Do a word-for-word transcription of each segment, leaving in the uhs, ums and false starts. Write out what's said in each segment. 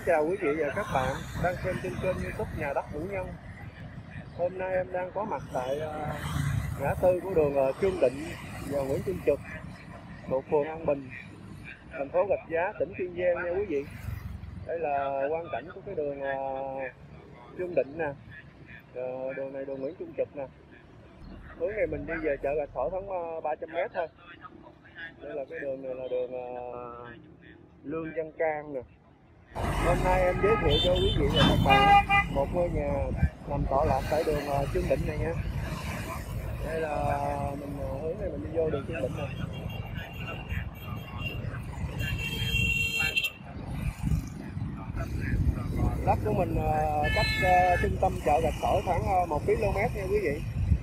chào quý vị và các bạn đang xem trên kênh YouTube Nhà Đất Vũ Nhân. Hôm nay em đang có mặt tại uh, ngã tư của đường uh, Trương Định và Nguyễn Trung Trực thuộc phường An Bình, thành phố Rạch Giá, tỉnh Kiên Giang nha quý vị. Đây là quang cảnh của cái đường uh, Trương Định nè, uh, đường này đường Nguyễn Trung Trực nè. Hướng này mình đi về chợ Rạch Sỏi khoảng uh, ba trăm mét thôi. Đây là cái đường này là đường uh, Lương Văn Can nè. Hôm nay em giới thiệu cho quý vị và các bạn một ngôi nhà nằm tọa lạc tại đường Trương Định này nha. Đây là mình hướng này mình đi vô đường Trương Định này. Đất của mình cách uh, trung tâm chợ Rạch Sỏi khoảng uh, một ki lô mét nha quý vị.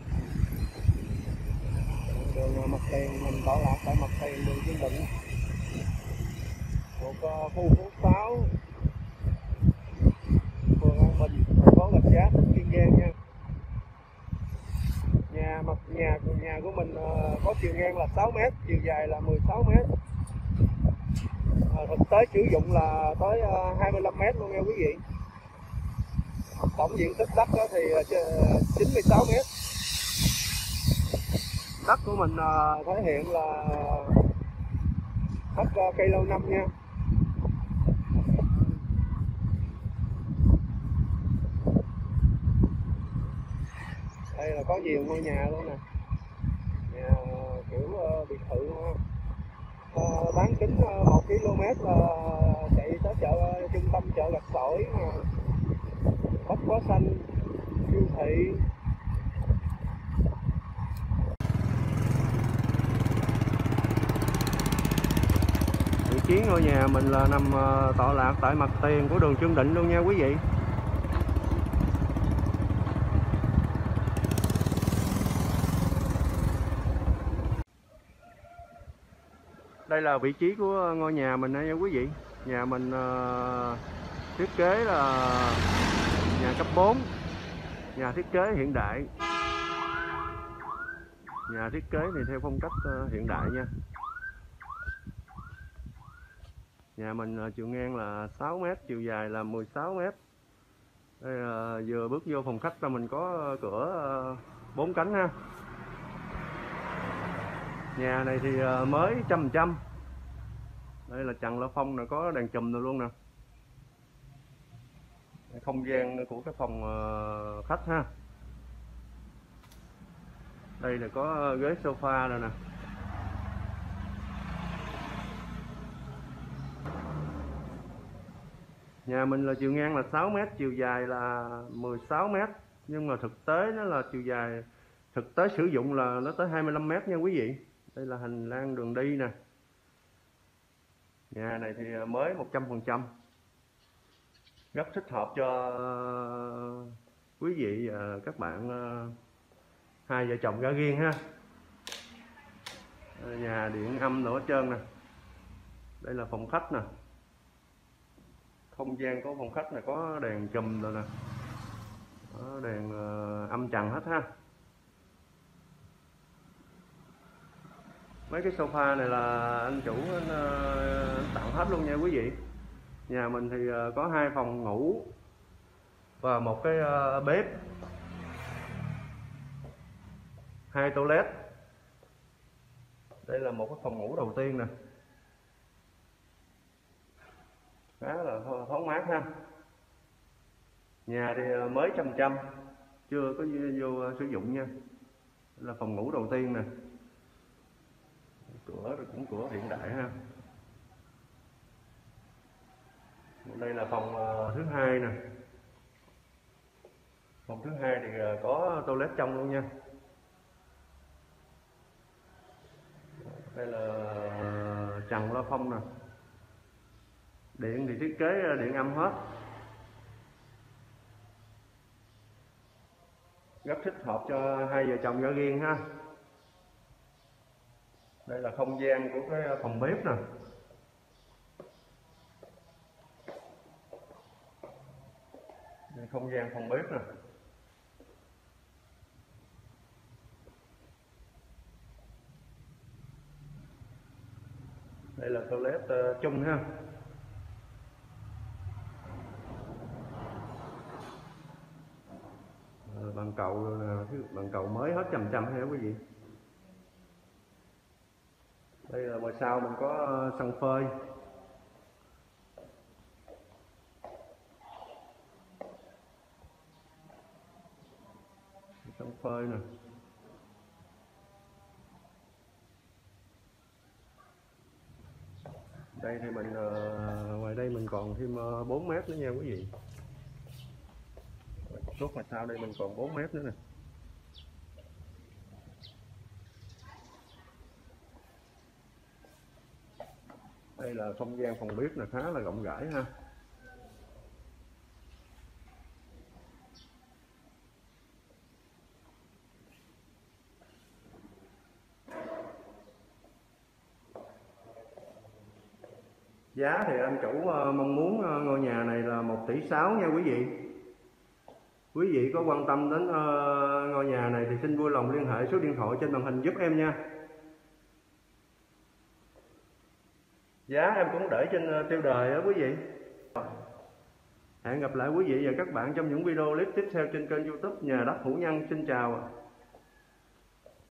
Đường Mặt Tiền mình tọa lạc tại Mặt Tiền đường Trương Định, thuộc uh, khu phố sáu, phường An Bình, thành phố Rạch Giá, tỉnh Kiên Giang nha. Nhà mặt nhà nhà của mình uh, có chiều ngang là sáu mét, chiều dài là mười sáu mét. Uh, thực tế sử dụng là tới uh, hai mươi lăm mét luôn nha quý vị. Tổng diện tích đất thì uh, chín mươi sáu mét. Đất của mình uh, thể hiện là đất uh, cây lâu năm nha. Đây là có nhiều ngôi nhà luôn nè, nhà kiểu uh, biệt thự uh, bán kính uh, một ki lô mét là chạy tới chợ uh, trung tâm chợ Rạch Sỏi, uh, bách hóa xanh, siêu thị. Vị trí ngôi nhà mình là nằm uh, tọa lạc tại mặt tiền của đường Trương Định luôn nha quý vị. Đây là vị trí của ngôi nhà mình nha quý vị. Nhà mình uh, thiết kế là nhà cấp bốn, nhà thiết kế hiện đại. Nhà thiết kế thì theo phong cách uh, hiện đại nha. Nhà mình uh, chiều ngang là sáu mét, chiều dài là mười sáu mét. Đây là vừa bước vô phòng khách là mình có cửa uh, bốn cánh ha. Nhà này thì uh, mới trăm trăm. Đây là trần la phong này, có đèn chùm rồi luôn nè. Không gian của cái phòng uh, khách ha. Đây là có ghế sofa rồi nè. Nhà mình là chiều ngang là sáu mét, chiều dài là mười sáu mét. Nhưng mà thực tế nó là chiều dài, thực tế sử dụng là nó tới hai mươi lăm mét nha quý vị. Đây là hành lang đường đi nè. Nhà này thì mới một trăm phần trăm. Rất thích hợp cho quý vị và các bạn hai vợ chồng ra riêng ha. Nhà điện âm nữa hết trơn nè. Đây là phòng khách nè. Không gian của phòng khách này có đèn chùm rồi nè. Đó, đèn âm trần hết ha. Mấy cái sofa này là anh chủ anh, anh tặng hết luôn nha quý vị. Nhà mình thì có hai phòng ngủ và một cái bếp, hai toilet. Đây là một cái phòng ngủ đầu tiên nè, khá là thoáng mát ha. Nhà thì mới trăm trăm, chưa có vô sử dụng nha. Đây là phòng ngủ đầu tiên nè. Cửa cũng cửa hiện đại ha. Đây là phòng thứ hai nè. Phòng thứ hai thì có toilet trong luôn nha. Đây là trần la phong nè. Điện thì thiết kế điện âm hết. Rất thích hợp cho hai vợ chồng ra riêng ha. Đây là không gian của cái phòng bếp nè. Đây không gian phòng bếp nè. Đây là toilet uh, chung ha. cầu nè, bằng cầu mới hết trăm trăm ha quý vị. Đây là ngoài sau mình có sân phơi, sân phơi nè. Đây thì mình uh, ngoài đây mình còn thêm uh, bốn mét nữa nha quý vị. Suốt ngoài sau đây mình còn bốn mét nữa nè. Đây là không gian phòng bếp là khá là rộng rãi ha. Giá thì anh chủ mong muốn ngôi nhà này là một tỷ sáu nha quý vị. Quý vị có quan tâm đến ngôi nhà này thì xin vui lòng liên hệ số điện thoại trên màn hình giúp em nha. Giá em cũng để trên tiêu đề đó quý vị. Hẹn gặp lại quý vị và các bạn trong những video clip tiếp theo trên kênh YouTube Nhà Đất Hữu Nhân. Xin chào.